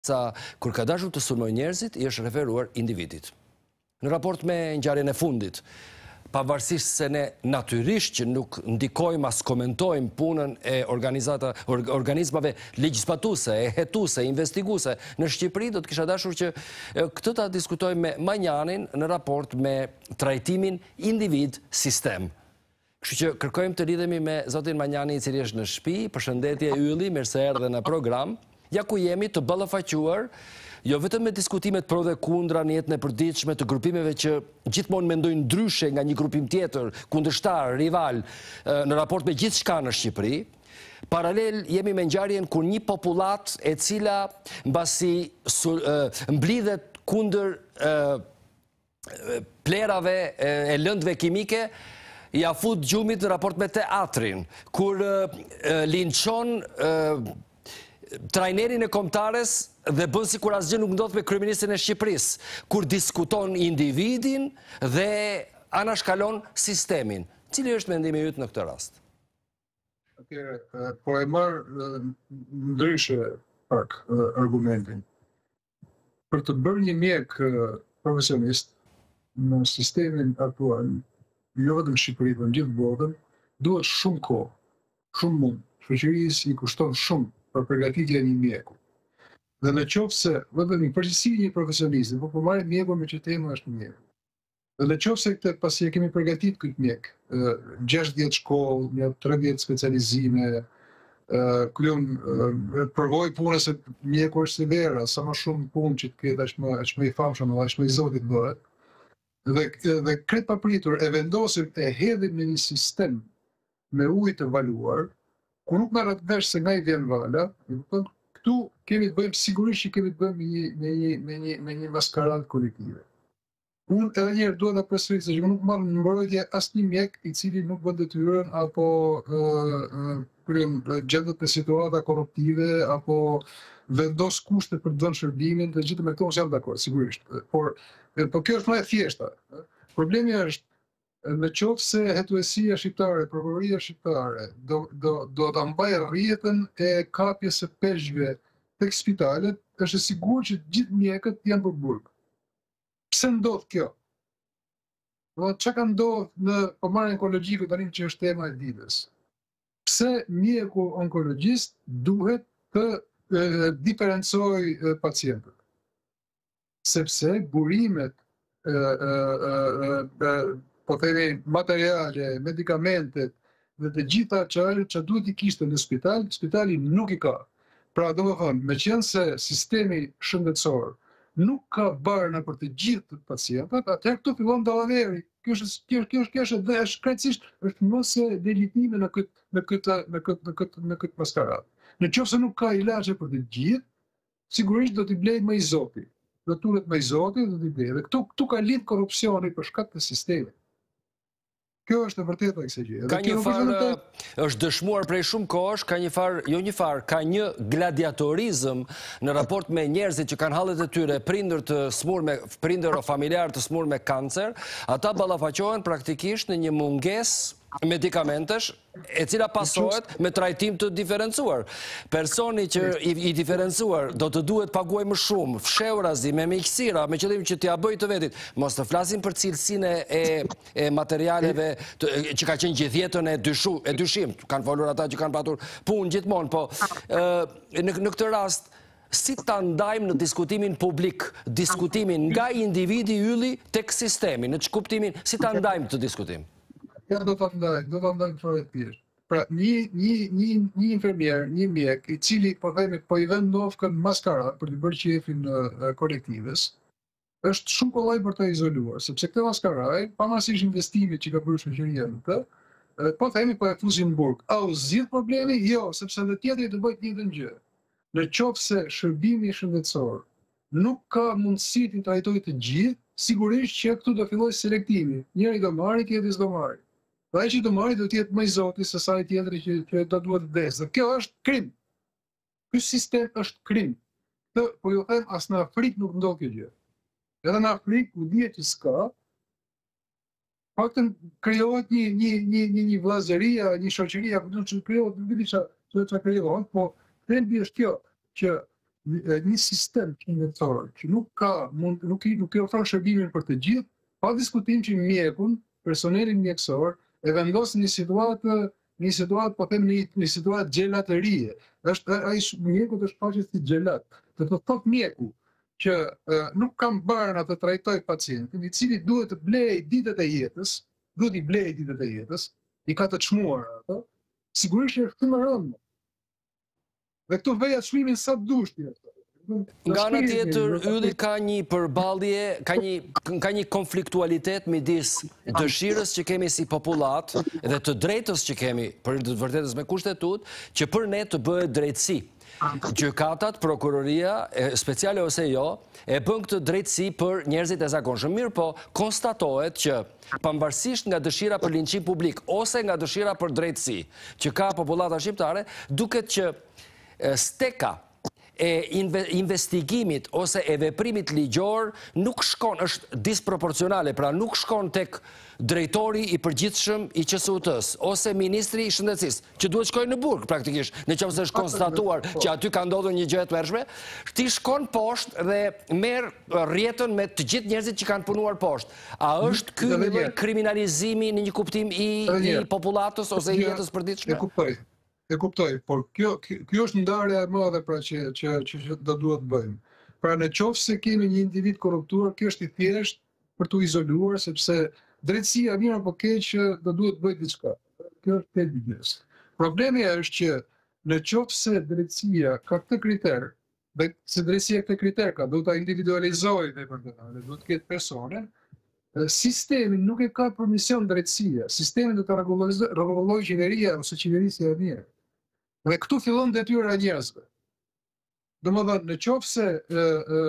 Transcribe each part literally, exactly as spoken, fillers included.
sa kur ka dashur të sulmoj njerëzit, i është referuar individit. Në raport me ngjarjen e fundit, pavarësisht se ne natyrisht që nuk ndikojmë as komentojmë punën e organizmave legjislatuse, e hetuse, investiguese në Shqipëri, do të kisha dashur që këtë ta diskutojmë me Manjanin në raport me trajtimin individ-sistem. Kështu që kërkojmë të lidhemi me zotin Manjani i cili është në shtëpi. Përshëndetje Ylli, mirë se erdhe në program. Ja ku jemi të ballafaquar, jo vetëm me diskutimet pro dhe kundra në jetën e përditshme të grupimeve që gjithmonë mendojnë ndryshe nga një grupim tjetër, kundërshtar, rival, në raport me gjithçka në Shqipëri. Paralel jemi me ngjarjen kur një popullat e cila mbasi mblidhet kundër plerave e lëndëve kimike, ja fut gjumit në raport me teatrin, kur linçon trajnerin e Kombëtares dhe bën si kur asgjë nuk ndodh me kryeministrin e Shqipërisë, kur diskuton individin dhe anashkalon sistemin. Cili është mendimi yt në këtë rast? Atëherë, po e marr ndryshe pak argumentin. Për të bërë një mjek profesionist në sistemin aktual, jo vetëm në Shqipëri, por në gjithë botën, duhet shumë kohë, shumë mund. Shoqërisë i kushton shumë për përgatitjen e një mjeku. Dhe në qoftë se vetëm një përgjithësi një profesionist, po po marrim mjekun me që tema është mjeku. Dhe në qoftë se këtë pasi e kemi përgatitur këtë mjek, gjashtëdhjetë shkollë, një tridhjetë specializime, kryejm përvojë punës se mjeku është severa, sa më shumë punë që të ketë aq më aq më i famshëm, aq më i zotit bëhet. Dhe, dhe kretë papritur e vendosim e hedhim në një sistem me ujë të valuar, ku nuk merret vesh se nga i vjen vala, këtu kemi të bëjmë sigurisht që kemi të bëjmë me një me një me një me një maskaradë kolektive. Unë edhe një herë dua ta përsëris se nuk marr në mbrojtje asnjë mjek i cili nuk bën detyrën apo gjendet në situata korruptive apo vendos kushte për të dhënë shërbimin, të gjithë me këto jam dakord, sigurisht. Por po kjo është më e thjeshta. Problemi është në qoftë se hetuesia shqiptare, prokuroria shqiptare do do do ta mbajë rrjetën e kapjes së peshqve tek spitalet, është e sigurt që gjithë mjekët janë për burg. Pse ndodh kjo? Do çka ka ndodhur në përmarrjen onkologjike tani që është tema e ditës? Pse mjeku onkologjist duhet të diferencoj pacientët? Sepse burimet, po themi materiale, medikamentet dhe të gjitha çfarë që duhet i kishte në spital, spitali nuk i ka. Pra domethënë, meqense sistemi shëndetësor nuk ka barna për të gjithë pacientët, atëherë këtu fillon dallaveri. Kjo është kjo kjo është kjo është dhe është krejtësisht është mos e legjitime në këtë në këtë në këtë në këtë në këtë maskaradë. Nëse nuk ka ilaçe për të gjithë, sigurisht do t'i blejë më i Zoti. Do turet më i Zoti, do t'i blejë. Dhe këtu këtu ka lidh korrupsioni për shkak të sistemit. Kjo është e vërtetë kësaj gjë. Ka një farë, është dëshmuar prej shumë kohësh, ka një farë, jo një farë, ka një gladiatorizëm në raport me njerëzit që kanë hallet e tyre, prindër të smur me prindër o familjar të smur me kancer, ata ballafaqohen praktikisht në një mungesë medikamentesh, e cila pasohet me trajtim të diferencuar. Personi që i, i diferencuar do të duhet paguaj më shumë, fshehurazi me miqësira, me qëllim që t'ia bëjë të vetit. Mos të flasim për cilësinë e, e materialeve të, që ka qenë gjithë jetën e, dyshu, e dyshim. Kanë folur ata që kanë patur punë gjithmonë, po e, në, në këtë rast si ta ndajmë në diskutimin publik, diskutimin nga individi Ylli tek sistemi, në ç'kuptimin, si ta ndajmë këtë diskutim? Ja, do ta ndaj, do ta ndaj fare thjesht. Pra, një një një një infermier, një mjek i cili po themi po i vën nofkën maskara për të bërë qefin në kolektives, është shumë kollaj për ta izoluar, sepse këtë maskaraj, pavarësisht investimit që ka bërë shoqëria në të, po themi po e fusin në burg. A u zgjidh problemi? Jo, sepse edhe tjetri të bëjë të njëjtën gjë. Në qoftë se shërbimi shëndetësor nuk ka mundësi të trajtojë të gjithë, sigurisht që këtu do fillojë selektimi. Njëri do marrë, tjetri s'do marrë. Dhe ai që do marrë do të jetë më i Zoti se sa ai tjetri që, që do duhet të vdesë. Kjo është krim. Ky sistem është krim. Të, po ju them, as në Afrikë nuk ndodh kjo gjë. Edhe në Afrikë ku dihet që s'ka, paktën krijohet një një një një një vllazëria, një shoqëri, apo do të krijohet, nuk di çfarë çfarë krijohet, po trendi është kjo, që një sistem shëndetësor që nuk ka mund nuk i nuk i ofron shërbimin për të gjithë, pa diskutim që mjekun, personelin mjekësor e vendos në një situatë një situatë po them në një situatë xhelatërie. Është ai mjeku është shfaqet si xhelat. Do të thotë mjeku që uh, nuk kam barna të trajtoj pacientin, i cili duhet të blej ditët e jetës, duhet i blej ditët e jetës, i ka të çmuar ato, sigurisht që është më rëndë. Dhe këtu veja çmimin sa dush ti. Nga ana tjetër, Ylli ka një përballje, ka një ka një konfliktualitet midis dëshirës që kemi si popullat dhe të drejtës që kemi për të vërtetës me kushtetut, që për ne të bëhet drejtësi. Gjykatat, prokuroria, speciale ose jo, e bën këtë drejtësi për njerëzit e zakonshëm. Mirë po, konstatohet që pavarësisht nga dëshira për linçim publik ose nga dëshira për drejtësi që ka popullata shqiptare, duket që steka e investigimit ose e veprimit ligjor nuk shkon, është disproporcionale, pra nuk shkon tek drejtori i përgjithshëm i Q S U T-s ose ministri i shëndetësisë, që duhet shkojë në burg praktikisht, nëse është konstatuar që aty ka ndodhur një gjë e tmerrshme, ti shkon poshtë dhe merr rrjetën me të gjithë njerëzit që kanë punuar poshtë. A është ky një lloj kriminalizimi në një kuptim i, i popullatës ose i jetës përditshme? E kuptoj. E kuptoj, por kjo, kjo është ndarja e madhe pra që, që, që, që do duhet bëjmë. Pra në qoftë se kemi një individ korruptuar, kjo është i thjesht për të izoluar, sepse drejtësia mirë apo keq do duhet bëjë diçka. Kjo është e biles. Problemi është që në qoftë se drejtësia ka këtë kriter, dhe se drejtësia këtë kriter ka, do ta individualizojë dhe për të thënë, do të ketë persone, sistemi nuk e ka për mision drejtësia, sistemi do të rregullojë qeveria ose qeverisja e mirë. Dhe këtu fillon detyra e njerëzve. Domethënë, në qoftë se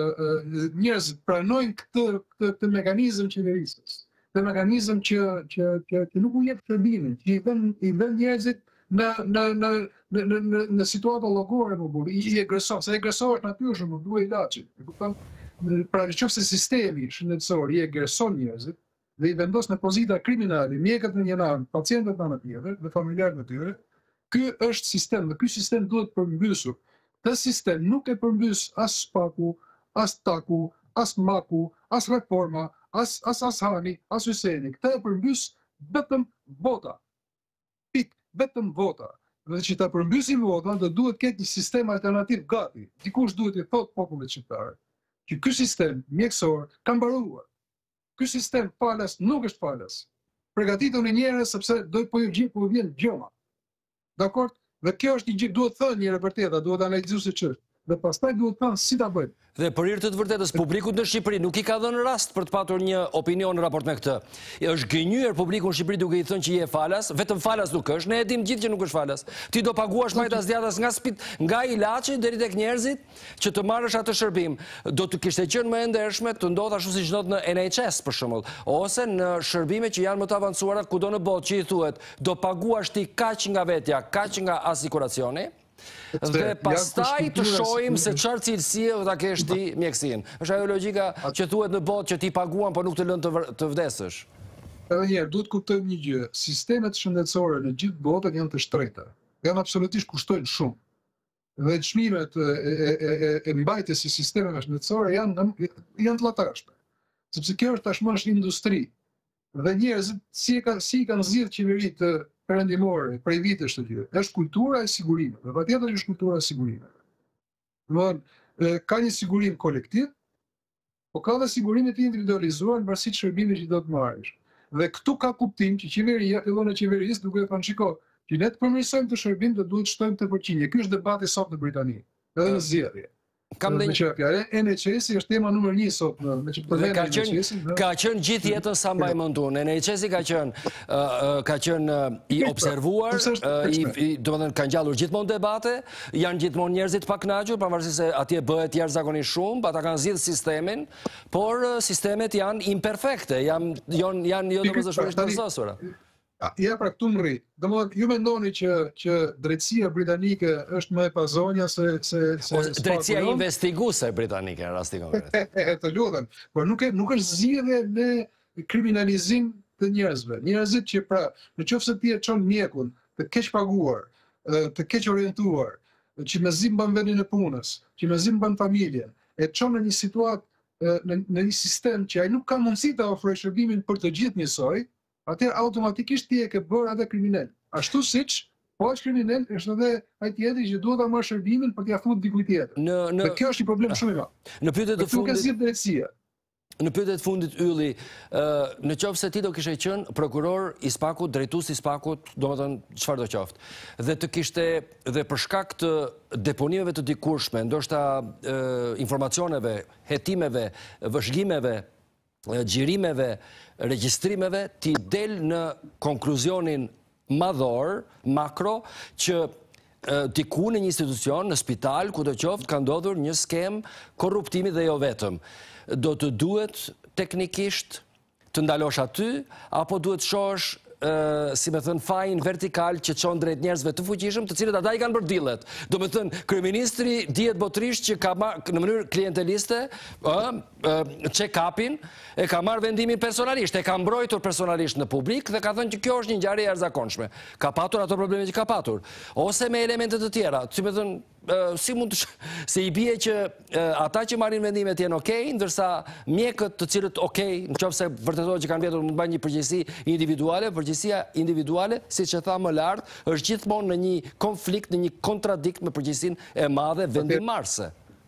njerëzit pranojnë këtë këtë, këtë mekanizëm qeverisës, këtë mekanizëm që që që, që nuk u jep shërbimin, që i vën i vën njerëzit në në në në në në, në situata llogore më burr, i agreson, se agresor natyrshëm nuk duhet ilaçi. E kupton? Pra në qoftë se sistemi shëndetësor i agreson njerëzit dhe i vendos në pozita kriminale, mjekët në një anë, pacientët në anë tjetër dhe familjarët në tyre, ky është sistem dhe ky sistem duhet përmbysur. Këtë sistem nuk e përmbys as Spaku, as Taku, as Maku, as Reforma, as as Ashani, as Hyseni. Këtë e përmbys vetëm vota. Pik, vetëm vota. Dhe që ta përmbysim vota, do duhet ketë një sistem alternativ gati. Dikush duhet i thotë popullit shqiptar që ky sistem mjekësor ka mbaruar. Ky sistem falas nuk është falas. Përgatituni njerëz sepse do po ju gjithë po vjen gjëma. Dakor? Dhe kjo është një gjë duhet thënë një vërteta, duhet analizuar se ç'është. Dhe pastaj duhet thënë si ta bëjmë. Dhe për hir të të vërtetës, publikut në Shqipëri nuk i ka dhënë rast për të patur një opinion në raport me këtë. Është gënjur publiku në Shqipëri duke i thënë që je falas, vetëm falas nuk është, ne e dim gjithë që nuk është falas. Ti do paguash majtas djathtas nga spit, nga ilaçi deri tek njerëzit që të marrësh atë shërbim. Do të kishte qenë më e ndershme të ndodhë ashtu siç ndodh në N H S për shembull, ose në shërbime që janë më të avancuara kudo në botë që i thuhet, do paguash ti kaq nga vetja, kaq nga asikuracioni. Dhe pastaj të shohim se çfarë cilësie do ta kesh ti mjekësinë. Është ajo logjika që thuhet në botë që ti paguan por nuk të lënë të vdesësh. Edhe një herë duhet kuptojmë një gjë, sistemet shëndetësore në gjithë botën janë të shtrejta. Janë absolutisht kushtojnë shumë. Dhe çmimet e, e, e, e mbajtjes së sistemeve shëndetësore janë janë të llatashme. Sepse kjo është tashmë është industri. Dhe njerëzit si e kanë si kanë zgjidhur qeveritë të perëndimore prej vitesh të tjera. Është kultura e sigurimit. Dhe patjetër është kultura e sigurimit. Domthonë, ka një sigurim kolektiv, por ka dhe sigurimin e individualizuar në varësi të shërbimit që do të marrësh. Dhe këtu ka kuptim që qeveria, fillon e qeverisë duke thënë shiko, që ne të përmirësojmë të shërbim do duhet shtojmë të përqindje. Ky është debati sot në Britani, edhe në zgjedhje. Kam dhe një... N H S-i është tema numër një sot në me që përmend ka qenë ka qenë gjithë jetën sa mbaj mendun. N H S-i ka qenë ka qenë i observuar, i domethënë ka ngjallur gjithmonë debate, janë gjithmonë njerëzit pa kënaqur, pavarësisht se atje bëhet jashtëzakonisht shumë, ata kanë zgjidhur sistemin, por sistemet janë imperfekte, janë janë janë jo domosdoshmërisht të përsosura. Ja, pra këtu më rri. Domethënë, ju mendoni që që drejtësia britanike është më e pazonja se se se drejtësia investiguese britanike në rastin konkret. E të lutem, por nuk e nuk është zgjidhje në kriminalizim të njerëzve. Njerëzit që pra, nëse ti e çon mjekun të keq paguar, të keq orientuar, qimëzim bën vendin e punës, qimëzim bën familjen, e çon në një situatë, në, në një sistem që ai nuk ka mundësi ta ofrojë shërbimin për të gjithë njësoj, atëherë automatikisht ti e ke bërë atë kriminal. Ashtu siç po është kriminal, është edhe ai tjetri që duhet ta marrë shërbimin për t'ia futur dikujt tjetër. Në, në... Dhe kjo është një problem shumë i madh. Në pyetjet e fundit, ka drejtësia. Në pyetjet e fundit Ylli, në qoftë se ti do kishe qenë prokuror i Spakut, drejtues i Spakut, domethënë çfarë do qoftë, dhe të kishte dhe për shkak të deponimeve të dikurshme, ndoshta e, informacioneve, hetimeve, vëzhgimeve, xhirimeve, regjistrimeve, ti del në konkluzionin madhor, makro, që diku në një institucion, në spital, ku do qoftë, ka ndodhur një skem korruptimi dhe jo vetëm. Do të duhet teknikisht të ndalosh aty, apo duhet shosh, si me thënë, fajin vertikal që qonë drejt njerëzve të fuqishëm, të cilët ata i kanë bërë dillet. Do me thënë, kryeministri dihet botrisht që ka marrë në mënyrë klienteliste, check-upin, e ka marrë vendimin personalisht, e ka mbrojtur personalisht në publik dhe ka thënë që kjo është një ngjarje e jashtëzakonshme. Ka patur ato probleme që ka patur. Ose me elemente të tjera, si me thënë, si mund të se i bie që ata që marrin vendimet janë okej, ndërsa mjekët të cilët okej, nëse vërtetohet që kanë vjetur, mund të bëjnë një përgjegjësi individuale, përgjegjësia individuale, siç e tha më lart, është gjithmonë në një konflikt, në një kontradikt me përgjegjësinë e madhe vendimarrëse.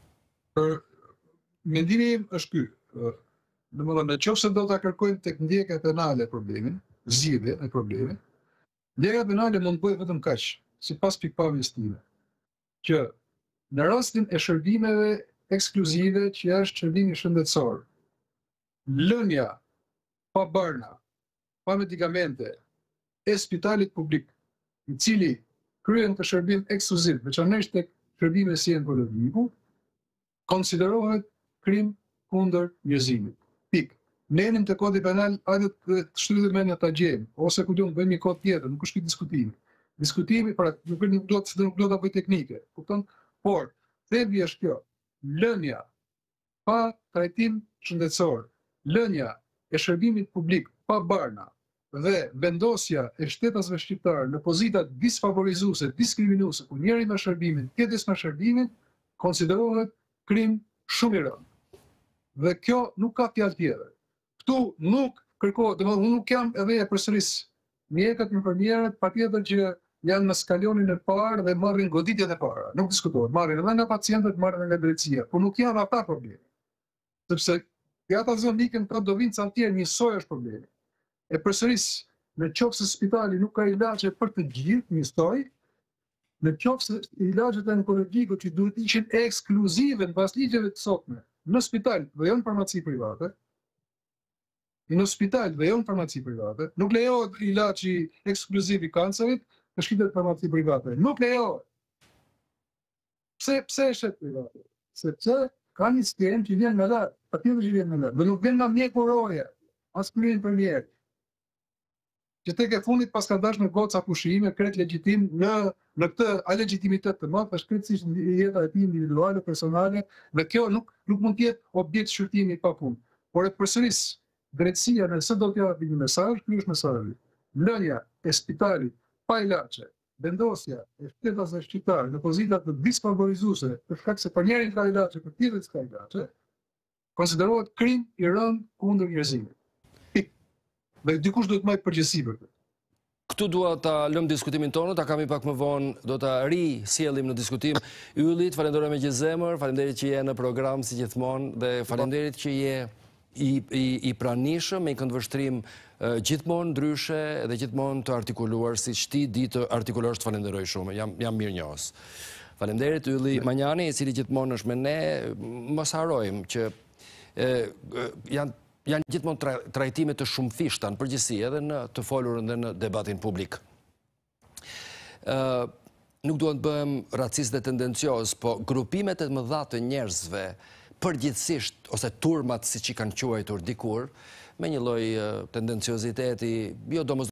Mendimi im është ky. Domethënë, nëse do ta kërkojmë tek ndjeka penale problemin, zgjidhjen e problemit, ndjeka penale mund të bëhet vetëm kaq, sipas pikpamjes time, që në rastin e shërbimeve ekskluzive që është shërbimi shëndetësor, lënia pa barna, pa medikamente e spitalit publik, i cili kryen të shërbim ekskluziv, veçanërisht tek shërbime si onkologjik, konsiderohet krim kundër njerëzimit. Pik. Ne jemi te kodi penal, hajde të shtyhet mendja ta gjejmë, ose ku diun bëjmë një kod tjetër, nuk është ky diskutimi. Diskutimi, pra, nuk do të nuk do ta bëj teknike, kupton? Por thelbi është kjo, lënia pa trajtim shëndetësor, lënia e shërbimit publik pa barna dhe vendosja e shtetasve shqiptar në pozita disfavorizuese, diskriminuese, ku njëri me shërbimin, tjetri me shërbimin, konsiderohet krim shumë i rëndë. Dhe kjo nuk ka fjalë tjetër. Ktu nuk kërkohet, domethënë unë nuk jam edhe e përsëris mjekët, infermierët, patjetër që janë në skalonin e parë dhe marrin goditjet e para. Nuk diskutohet, marrin edhe nga pacientët, marrin edhe nga drejtësia, por nuk janë ata problemi. Sepse ata zonë ikën pra do vinë ca të tjerë, njësoj është problemi. E përsëris, në qoftë se spitali nuk ka ilaçe për të gjithë, njësoj, në qoftë se ilaçet onkologjike që duhet të ishin ekskluzive mbas ligjeve të sotme, në spital dhe jo në farmaci private, në spital dhe jo në farmaci private, nuk lejohet ilaçi ekskluziv i kancerit, të shkitet farmaci private. Nuk lejohet. Pse pse është private? Sepse ka një skem që vjen nga lart, patjetër që vjen nga lart, dhe nuk vjen nga mjeku roje, as kryen për mjek. Që tek e fundit pas ka dash në goca pushime, kret legjitim në në këtë alegitimitet të madh, është krejtësisht jeta e tij individuale, personale, dhe kjo nuk nuk mund të jetë objekt shqyrtimi pa punë. Por e përsëris, drejtësia nëse do të japë një mesazh, ky është mesazhi. Lënia e spitalit pa ilaçe, vendosja e shtetasve shqiptar në pozita të disfavorizuese, për shkak se për njërin ka ilaçe, për tjetrin s'ka ilaçe, konsiderohet krim i rënd kundër njerëzimit. Dhe dikush duhet të marrë përgjegjësi për këtë. Këtu dua ta lëm diskutimin tonë, ta kemi pak më vonë, do ta risjellim në diskutim. Yllit, falenderoj me gjithë zemër, faleminderit që je në program si gjithmonë dhe faleminderit që je i i i pranishëm me një këndvështrim gjithmonë ndryshe dhe gjithmonë të artikuluar, siç ti di të artikulosh, të falenderoj shumë. Jam jam mirënjohës. Faleminderit Ylli Manjani, i cili gjithmonë është me ne. Mos harrojmë që e, janë janë gjithmonë trajtime të shumëfishta në përgjithësi edhe në të folurën dhe në debatin publik. Ë nuk duhet të bëhem racist dhe tendencios, po grupimet e mëdha të njerëzve përgjithsisht, ose turmat siç i kanë quajtur dikur, me një lloj tendencioziteti, jo domos